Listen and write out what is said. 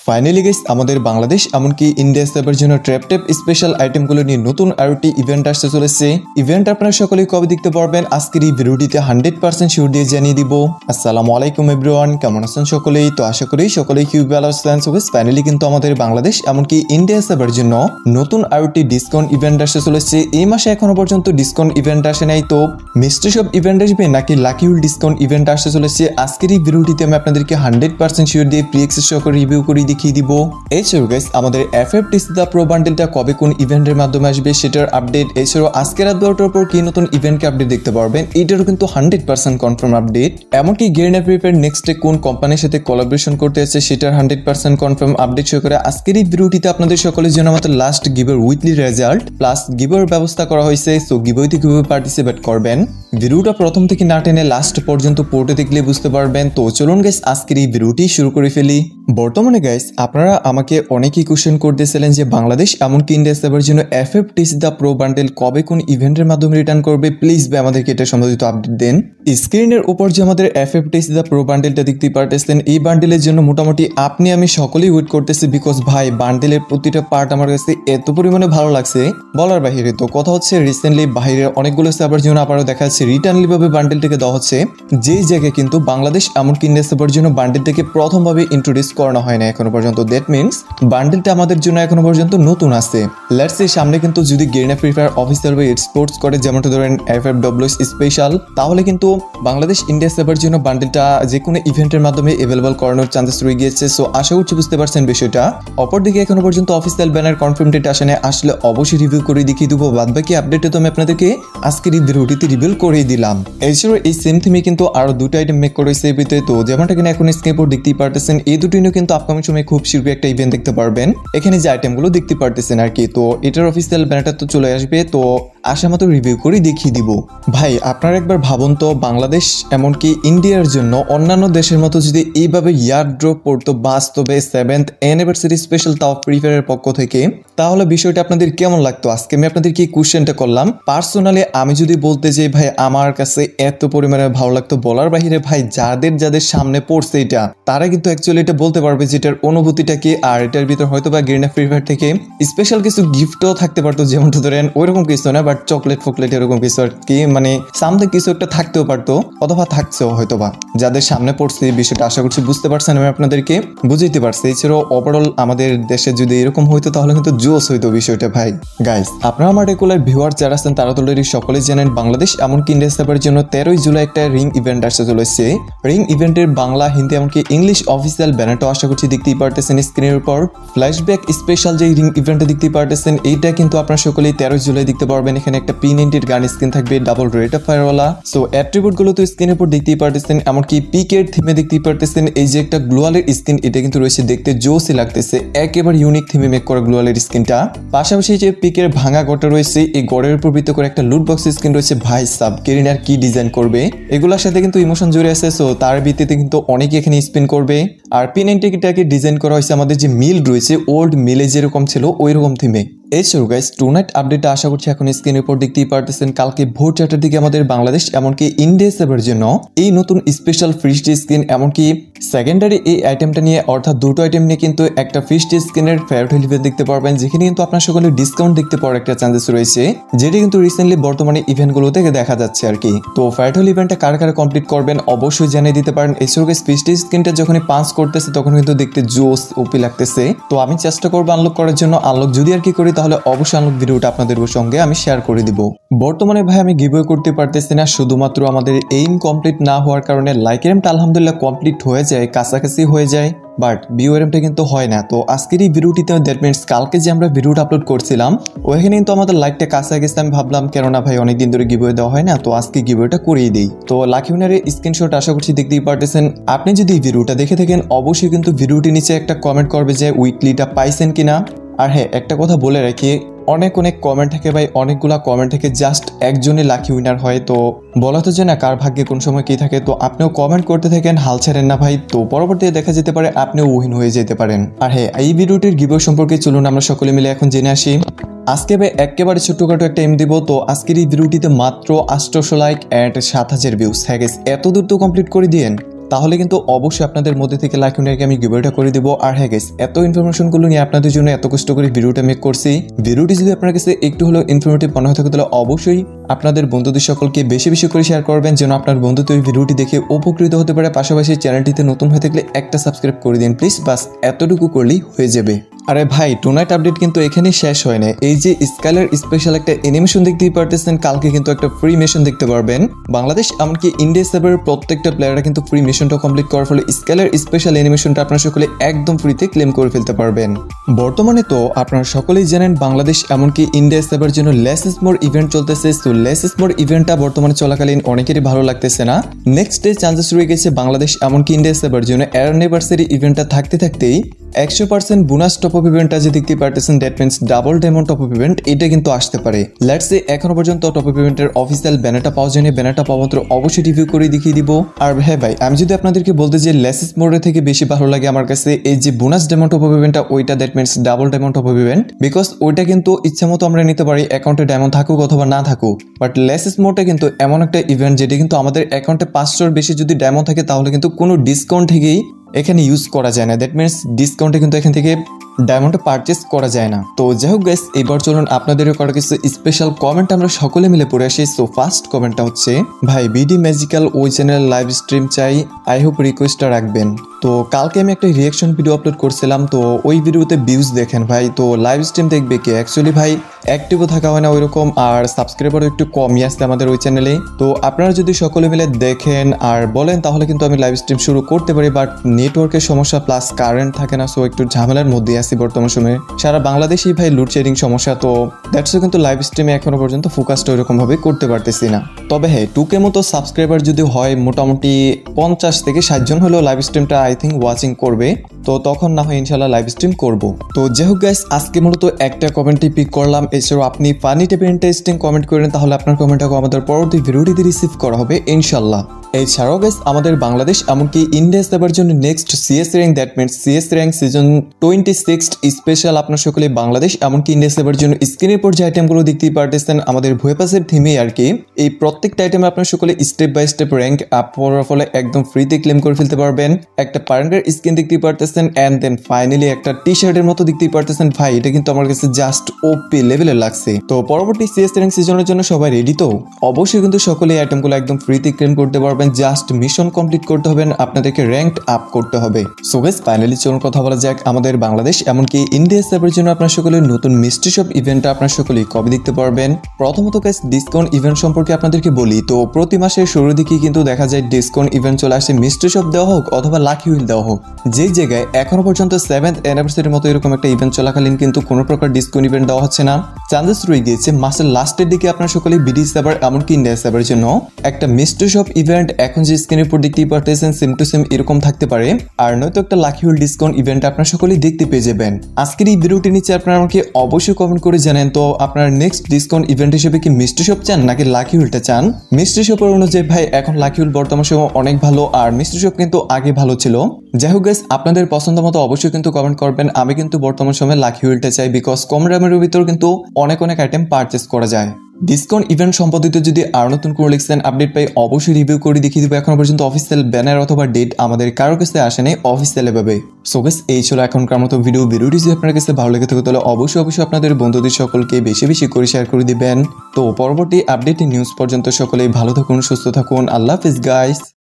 Finally guys আমাদের বাংলাদেশ এমনকি India server জন্য ট্র্যাপ ট্যাপ স্পেশাল আইটেমগুলো নিয়ে নতুন আরটি ইভেন্ট আসতে চলেছে। ইভেন্ট আপনারা সকলেই কবে দেখতে পারবেন আজকের এই ভিডিওটিতে 100% শিওর দিয়ে জানিয়ে দিব। আসসালামু আলাইকুম এভরিওয়ান, কেমন আছেন সকলেই? তো আশা করি সকলেই খুব ভালো আছেন। সো গাইস ফাইনালি কিন্তু আমাদের বাংলাদেশ এমনকি ইন্ডিয়া সার্ভার জন্য নতুন আরটি ডিসকাউন্ট ইভেন্ট আসতে চলেছে। এই মাসে এখনো পর্যন্ত ডিসকাউন্ট ইভেন্ট আসে নাই, তো মিস্ট্রি শপ ইভেন্ট আসবে নাকি লাকি হুইল ডিসকাউন্ট ইভেন্ট আসতে চলেছে আজকের এই ভিডিওটিতে আমি আপনাদেরকে 100% শিওর দিয়ে প্রিএক্সেস সহ রিভিউ করে দেখিয়ে দিব। এছাড়াও গাইস আমাদের এফএফটিসি দা প্রো বান্ডেলটা কবে কোন ইভেন্টের মাধ্যমে আসবে সেটার আপডেট, এছাড়াও আজকে রাত 12টার পর কি নতুন ইভেন্টকে আপডেট দেখতে পারবেন এটারও কিন্তু 100% কনফার্ম আপডেট। এমনকি গেরিনা প্রিপেয়ার নেক্সটে কোন কোম্পানির সাথে কোলাবোরেশন করতে আছে সেটার 100% কনফার্ম আপডেট সহ করে আজকের এই ভিডিওটিতে আপনাদের সকলের জন্য আমাদের লাস্ট গিভের উইকলি রেজাল্ট প্লাস গিভের ব্যবস্থা করা হয়েছে। সো গিভেতে কিভাবে পার্টিসিপেট করবেন ভিডিওটা প্রথম থেকে না টেনে লাস্ট পর্যন্ত পড়তে দেখলে বুঝতে পারবেন। তো চলুন গাইস আজকের এই ভিডিওটি শুরু করে ফেলি। বর্তমানে গাইস আপনারা আমাকে অনেকেই কোশ্চেন করতেছিলেন যে বাংলাদেশ এমনকি ইন্ডিয়া সার্ভার জন্য এফএফটিসি দা প্রো বান্ডেল কবে কোন ইভেন্টের মাধ্যমে রিটার্ন করবে, প্লিজ ভাই আমাদেরকে এটা সম্বন্ধিত আপডেট দেন। স্ক্রিনের উপর যে আমাদের এফএফটিসি দা প্রো বান্ডেলটা দেখতে পারতেছেন, এই বান্ডেলের জন্য মোটামুটি আপনি আমি সকলেই ওয়েট করতেছি, বিকজ ভাই বান্ডেলের প্রতিটা পার্ট আমার কাছে এত পরিমাণে ভালো লাগছে বলার বাহিরে। তো কথা হচ্ছে রিসেন্টলি বাইরের অনেকগুলো সার্ভার জন্য আবারও দেখা যাচ্ছে রিটার্নলি ভাবে বান্ডেলটাকে দেওয়া হচ্ছে, যেই জায়গায় কিন্তু বাংলাদেশ এমনকি ইন্ডিয়া সার্ভার জন্য বান্ডেলটাকে প্রথমভাবে ইন্ট্রোডিউস করানো হয় না এখনো পর্যন্ত। দ্যাট মিনস বান্ডেলটা আমাদের জন্য এখনো পর্যন্ত নতুন আছে। লেটস সে সামনে কিন্তু যদি Garena free fire official way esports করে, যেমনটা ধরেন এফএফডব্লিউএস স্পেশাল, তাহলে কিন্তু বাংলাদেশ ইন্ডিয়া সার্ভার জন্য বান্ডেলটা যে কোনো ইভেন্টের মাধ্যমে অ্যাভেলেবল করানোর চান্সেস রয়ে গিয়েছে। সো আশা করছি বুঝতে পারছেন বিষয়টা। অপরদিকে এখনো পর্যন্ত অফিসিয়াল ব্যানার কনফার্ম ডেট আসে না, আসলে অবশ্যই রিভিউ করে দেখিয়ে দেবো। বাদ বাকি আপডেটে তো আমি আপনাদেরকে আজকের এই ভিডিওটিতে রিভিল করেই দিলাম। এছাড়াও এই সেম থিমে কিন্তু আরো দুটো আইটেম মেক করেছে এই ভিডিওতে, তো যেমনটা কিনা এখন স্ক্রিনে দেখতেই পারতেছেন, এই দুটো নিয়ে কিন্তু আপকামিং সময় খুব শীঘ্রই একটা ইভেন্ট দেখতে পারবেন। এখানে যে আইটেমগুলো দেখতে পারতেছেন আর কি, তো এটার অফিসিয়াল ব্যানারটা তো চলে আসবে, তো আশা মতো রিভিউ করে দেখিয়ে দিব। ভাই আপনারা একবার ভাবুন তো, বাংলাদেশ এমনকি ইন্ডিয়ার জন্য অন্যান্য দেশের মতো যদি এইভাবে ইয়ার ড্রপ পড়তো বাস্তবে 7th অ্যানিভার্সারি স্পেশাল তাও ফ্রি ফায়ারের পক্ষ থেকে, তাহলে বিষয়টা আপনাদের কেমন লাগতো? আজকে আমি আপনাদেরকে এই কোশ্চেনটা করলাম। পার্সোনালি আমি যদি বলতে যাই ভাই আমার কাছে এত পরিমাণে ভালো লাগতো বলার বাহিরে। ভাই যাদের যাদের সামনে পড়ছে এটা, তারা কিন্তু অ্যাকচুয়ালি এটা বলতে পারবে যে এটার অনুভূতিটা কি, আর এটার ভিতর হয়তো বা গেরিনা ফ্রি ফায়ার থেকে স্পেশাল কিছু গিফটও থাকতে পারতো, যেমনটা ধরেন ওইরকম কিছু না, বাট চকলেট ফকলেট এরকম কিছু আর কি, মানে সামথিং কিছু একটা থাকতেও পারতো অথবা থাকছেও হয়তো বা। যাদের সামনে পড়ছে এই বিষয়টা আশা করছি বুঝতে পারছেন, আমি আপনাদেরকে বুঝাইতে পারছি। এছাড়াও ওভারঅল আমাদের দেশে যদি এরকম হইতো তাহলে কিন্তু জোস হইতো বিষয়টা। ভাই গাইস আপনারা আমার রেগুলার ভিউয়ার যারা আছেন তারা তো অলরেডি সকলেই জানেন বাংলাদেশ এমনকি ইন্ডিয়া সার্ভারের জন্য 13ই জুলাই একটা রিং ইভেন্ট আসতে চলেছে। রিং ইভেন্টের বাংলা, হিন্দি এমনকি ইংলিশ অফিসিয়াল ব্যানারটা আশা করছি দেখতেই পারতেছেন স্ক্রিনের উপর। ফ্ল্যাশব্যাক স্পেশাল যে রিং ইভেন্টটা দেখতেই পারতেছেন, এইটা কিন্তু আপনারা সকলেই 13 জুলাই দেখতে পারবেন। এখানে একটা P90 গান স্কিন থাকবে ডাবল রেট অফ ফায়ারওয়ালা। সো অ্যাট্রিবিউট গুলো তো স্ক্রিনের উপর দেখতেই পারতেছেন, এমনকি পিকের থিমে দেখতেই পারতেছেন এই যে একটা গ্লোয়ালের স্কিন, এটা কিন্তু রয়েছে দেখতে জোসই লাগতেছে, একেবারে ইউনিক থিমে মেক করা গ্লোয়ালের স্কিনটা। পাশাপাশি যে পিকের ভাঙা গড়টা রয়েছে, এই গড়ের উপর ভিত্তি করে একটা লুট বক্স স্কিন রয়েছে। ভাই সাব গেরিনার কি ডিজাইন করবে, এগুলোর সাথে কিন্তু ইমোশন জুড়ে আছে। সো তার ভিত্তিতে কিন্তু অনেকে এখানে স্পিন করবে। আর P90টাকে ডিজাইন করা হয়েছে আমাদের যে মিল রয়েছে ওল্ড মিলে যেরকম ছিল ওই রকম থিমে। এছাড়াও গাইস টু নাইট আপডেটটা আশা করছি এখন স্ক্রিনের উপর দেখতেই পারতেছেন। কালকে ভোর 4টার দিকে আমাদের বাংলাদেশ এমনকি ইন্ডিয়া সার্ভারের জন্য এই নতুন স্পেশাল ফ্রিস্টি স্কিন এমনকি সেকেন্ডারি এই আইটেমটা নিয়ে, অর্থাৎ দুটো আইটেম নিয়ে কিন্তু একটা ফ্রিস্টি স্কিনের ফেয়ারওয়েল ইভেন্ট দেখতে পারবেন, যেখানে কিন্তু আপনার সকলে ডিসকাউন্ট দেখতে পাওয়ার একটা চান্সেস রয়েছে, যেটা কিন্তু রিসেন্টলি বর্তমানে ইভেন্টগুলো থেকে দেখা যাচ্ছে আর কি। তো ফেয়ারওয়েল ইভেন্টটা কারা কারা কমপ্লিট করবেন অবশ্যই জানিয়ে দিতে পারেন। এছাড়াও গাইস ফ্রিস্টি স্কিনটা যখনই পাঞ্চ করতেছে তখন কিন্তু দেখতে জোস ওপি লাগতেছে। তো আমি চেষ্টা করবো আনলক করার জন্য, আনলক যদি আর কি করি তাহলে অবশ্যই আনলক ভিডিওটা আপনাদের সঙ্গে আমি শেয়ার করে দিব। বর্তমানে ভাই আমি গিভওয়ে করতে পারতেছি না, শুধুমাত্র আমাদের এইম কমপ্লিট না হওয়ার কারণে লাইকের এমটা আলহামদুলিল্লাহ কমপ্লিট হয়ে যায়, কাছাকাছি হয়ে যায়, বাট ভিউয়ারটা কিন্তু হয় না। তো আজকের এই ভিডিওটিতে দ্যাট মিনস কালকে যে আমরা ভিডিওটা আপলোড করছিলাম ওইখানে কিন্তু আমাদের লাইকটা কাছে গেছে। আমি ভাবলাম কেননা ভাই অনেকদিন ধরে গিভওয়ে দেওয়া হয় না, তো আজকে গিভওয়েটা করেই দিই। তো লাকি উইনারের স্ক্রিনশট আশা করছি দেখতেই পারতেছেন। আপনি যদি এই ভিডিওটা দেখে থাকেন অবশ্যই কিন্তু ভিডিওটির নিচে একটা কমেন্ট করবে যে উইকলিটা পাইছেন কিনা। আর হ্যাঁ একটা কথা বলে রাখি, অনেক কমেন্ট থেকে ভাই, অনেকগুলা কমেন্ট থেকে জাস্ট একজনই লাকি উইনার হয়, তো বলা তো যায় না কার ভাগ্যে কোন সময় কি থাকে। তো আপনিও কমেন্ট করতে থাকেন, হাল ছাড়েন না ভাই, তো পরবর্তীতে দেখা যেতে পারে আপনিও উইন হয়ে যেতে পারেন। আর হ্যাঁ এই ভিডিওটির গিভওয়ে সম্পর্কে চলুন আমরা সকলে মিলে এখন জেনে আসি। আজকে ভাই একেবারে ছোট্টখাটো একটা এম দিব। তো আজকের এই ভিডিওটিতে মাত্র 800 লাইক এন্ড 7000 ভিউজ। হ্যাঁ গাইস এত দূর তো কমপ্লিট করে দিয়েন। তাহলে কিন্তু অবশ্যই আপনাদের মধ্যে থেকে লাকি উইনারকে আমি গিভঅ্যাওয়েটা করে দিব। আর হ্যাঁ গাইস, এত ইনফরমেশনগুলো নিয়ে আপনাদের জন্য এত কষ্ট করে ভিডিওটা মেক করছি। ভিডিওটি যদি আপনার কাছে একটু হলেও ইনফরমেটিভ মনে হয় থাকে তাহলে অবশ্যই আপনাদের বন্ধুদের সকলকে বেশি বেশি করে শেয়ার করবেন, যেন আপনার বন্ধুদের এই ভিডিওটি দেখে উপকৃত হতে পারে। পাশাপাশি চ্যানেলটিতে নতুন হয়ে থাকলে একটা সাবস্ক্রাইব করে দিন প্লিজ, বাস এতটুকু করলেই হয়ে যাবে। আরে ভাই, টুনাইট আপডেট কিন্তু এখানেই শেষ হয় না। এই যে স্কাইলার স্পেশাল একটা অ্যানিমেশন দেখতেই পারতেছেন, কালকে কিন্তু একটা ফ্রি মিশন দেখতে পারবেন। বাংলাদেশ এমনকি ইন্ডিয়া সার্ভারের প্রত্যেকটা প্লেয়াররা কিন্তু ফ্রি মিশনটা কমপ্লিট করার ফলে স্কাইলার স্পেশাল অ্যানিমেশনটা আপনারা সকলে একদম ফ্রিতে ক্লেম করে ফেলতে পারবেন। বর্তমানে তো আপনারা সকলেই জানেন বাংলাদেশ এমনকি ইন্ডিয়া সার্ভারের জন্য লেস ইজ মোর ইভেন্ট চলতেছে। তো লেস ইজ মোর ইভেন্টটা বর্তমানে চলাকালীন অনেকেরই ভালো লাগতেছে না। নেক্সট ডে চান্সেস রয়ে গেছে বাংলাদেশ এমনকি ইন্ডিয়া সার্ভারের জন্য অ্যানিভার্সারি ইভেন্টটা থাকতে থাকতেই 100% বোনাস টপ আপ ইভেন্টটা যে দেখতে পারতেছেন, that means double diamond top up event, এটা কিন্তু আসতে পারে। লেটস সে এখনো পর্যন্ত টপ আপ ইভেন্টের অফিসিয়াল ব্যানারটা পাওয়া যায়নি। ব্যানারটা পাওয়া মাত্র অবশ্যই রিভিউ করে দেখিয়ে দিব। আর হ্যাঁ ভাই, আমি যদি আপনাদেরকে বলতে যে লেসেস মোডের থেকে বেশি ভালো লাগে আমার কাছে এই যে বোনাস ডায়মন্ড টপ আপ ইভেন্টটা, ওইটা that means double diamond top up event, because ওইটা কিন্তু ইচ্ছা মতো আমরা নিতে পারি, অ্যাকাউন্টে ডায়মন্ড থাকুক অথবা না থাকুক। বাট লেসেস মোডটা কিন্তু এমন একটা ইভেন্ট যেটা কিন্তু আমাদের অ্যাকাউন্টে 500-র বেশি যদি ডায়মন্ড থাকে তাহলে কিন্তু কোনো ডিসকাউন্ট থেকেই এখানে ইউজ করা যায় না। দ্যাট মিনস ডিসকাউন্টে কিন্তু এখান থেকে ডায়মন্ডটা পারচেস করা যায় না। তো যাই হোক গাইস, এবার চলুন আপনাদের করা কিছু স্পেশাল কমেন্ট আমরা সকলে মিলে পড়ে আসি। সো ফার্স্ট কমেন্টটা হচ্ছে, ভাই বিডি ম্যাজিক্যাল ওই চ্যানেল লাইভ স্ট্রিম চাই, আই হোপ রিকোয়েস্টটা রাখবেন। তো কালকে আমি একটা রিয়াকশন ভিডিও আপলোড করছিলাম, তো ওই ভিডিওতে ভিউজ দেখেন ভাই, তো লাইভ স্ট্রিম দেখবে কি? অ্যাকচুয়ালি ভাই অ্যাক্টিভও থাকা হয় না ওইরকম, আর সাবস্ক্রাইবারও একটু কমই আসছে আমাদের ওই চ্যানেলে। তো আপনারা যদি সকলে মিলে দেখেন আর বলেন তাহলে কিন্তু আমি লাইভ স্ট্রিম শুরু করতে পারি, বাট নেটওয়ার্কের সমস্যা প্লাস কারেন্ট থাকে না, সো একটু ঝামেলার মধ্যে আছি বর্তমান সময়ে। সারা বাংলাদেশেই ভাই লোডশেডিং সমস্যা, তো দ্যাটস কিন্তু লাইভ স্ট্রিমে এখনো পর্যন্ত ফোকাসটা ওইরকম ভাবে করতে পারতেছি না। তবে হ্যাঁ, 2K মতো সাবস্ক্রাইবার যদি হয়, মোটামুটি 50 থেকে 60 জন হলেও লাইভ স্ট্রিমটা আই থিঙ্ক ওয়াচিং করবে, তো তখন না হয় ইনশাল্লাহ লাইভ স্ট্রিম করব। তো যাই হোক গাইস, আজকে মূলত একটা কমেন্টই পিক করলাম। এছাড়াও আপনি ফানি টাইপের ইন্টারেস্টিং কমেন্ট করেন, তাহলে আপনার কমেন্টটাকে আমাদের পরবর্তী ভিডিওটিতে রিসিভ করা হবে ইনশাল্লাহ। এছাড়াও গাইস, আমাদের বাংলাদেশ এমনকি ইন্ডিয়া সার্ভারের জন্য next CS rank, that means CS rank season 26 special আপনার সকলে বাংলাদেশ এমনকি ইন্ডিয়া সার্ভারের জন্য স্ক্রিনের পর যে আইটেমগুলো দেখতেই পারতেছেন আমাদের ভুয়েপাসের থিমে আর কি, এই প্রত্যেকটা আইটেমে আপনার সকলে step by step rank up করার ফলে একদম ফ্রিতে ক্লেম করে ফেলতে পারবেন। একটা পারেন্টের স্কিন দেখতেই পারতেছেন, অ্যান্ড দেন ফাইনালি একটা টি শার্টের মতো দেখতেই পারতেছেন। ভাই এটা কিন্তু আমার কাছে জাস্ট ওপি লেভেলের লাগছে। তো পরবর্তী সিএস র্যাঙ্ক সিজনের জন্য সবাই রেডি তো? অবশ্যই কিন্তু সকলে এই আইটেমগুলো একদম ফ্রিতে ক্লেম করতে পারবেন। জাস্ট মিশন কমপ্লিট করতে হবে, আপনাদেরকে র্যাঙ্ক আপ করতে হবে। সো গাইস, ফাইনালি চলুন কথা বলা যাক আমাদের বাংলাদেশ এমনকি ইন্ডিয়া সার্ভারের জন্য আপনার সকলের নতুন মিস্ট্রি শপ ইভেন্টটা আপনার সকলেই কবে দেখতে পারবেন। প্রথমত গাইস, ডিসকাউন্ট ইভেন্ট সম্পর্কে আপনাদেরকে বলি। তো প্রতি মাসের শুরুর দিকে কিন্তু দেখা যায় ডিসকাউন্ট ইভেন্ট চলে আসে, মিস্ট্রি শপ দেওয়া হোক অথবা লাকি হুইল দেওয়া হোক। যেই জায়গায় এখনো পর্যন্ত 7th অ্যানিভার্সারির মতো এরকম একটা ইভেন্ট চলাকালীন কিন্তু কোনো প্রকার ডিসকাউন্ট ইভেন্ট দেওয়া হচ্ছে না। চান্সেস রয়ে গিয়েছে মাসের লাস্টের দিকে আপনার সকলে বিডি সার্ভার এমনকি ইন্ডিয়া সার্ভারের জন্য একটা মিস্ট্রি শপ ইভেন্ট এখন যে স্ক্রিনের উপর দেখতেই পারতেছেন সেম টু সেম এরকম থাকতে পারে, আর নয়তো একটা লাকি হুইল ডিসকাউন্ট ইভেন্ট আপনার সকলেই দেখতে পেয়ে যাবেন। আজকের এই ভিডিওটি নিচে আপনারা আমাকে অবশ্যই কমেন্ট করে জানেন, তো আপনার নেক্সট ডিসকাউন্ট ইভেন্ট হিসেবে কি মিস্ট্রি শপ চান নাকি লাকি হুইলটা চান? মিস্ট্রি শপের অনুযায়ী ভাই এখন লাকি হুইল বর্তমান সময় অনেক ভালো, আর মিস্ট্রি শপ কিন্তু আগে ভালো ছিল। যাই হোক গাইস, আপনাদের পছন্দ মতো অবশ্যই কিন্তু কমেন্ট করবেন। আমি কিন্তু বর্তমান সময় লাকি হুইলটা চাই, বিকজ কম দামের ভিতর কিন্তু অনেক আইটেম পারচেস করা যায়। ডিসকাউন্ট ইভেন্ট সম্পর্কিত যদি আরো নতুন কোনো লিখছেন আপডেট পাই অবশ্যই রিভিউ করে দেখিয়ে দিব। এখনো পর্যন্ত অফিসিয়াল ব্যানার অথবা ডেট আমাদের কারোর কাছে আসেনি অফিসিয়ালি ভাবে। সো গাইস, এই ছিল এখনকার মতো ভিডিওটি যদি আপনার কাছে ভালো লেগে থাকে তাহলে অবশ্যই আপনাদের বন্ধুদের সকলকে বেশি বেশি করে শেয়ার করে দিবেন। তো পরবর্তী আপডেট নিউজ পর্যন্ত সকলেই ভালো থাকুন, সুস্থ থাকুন। আল্লাহ হাফেজ গাইস।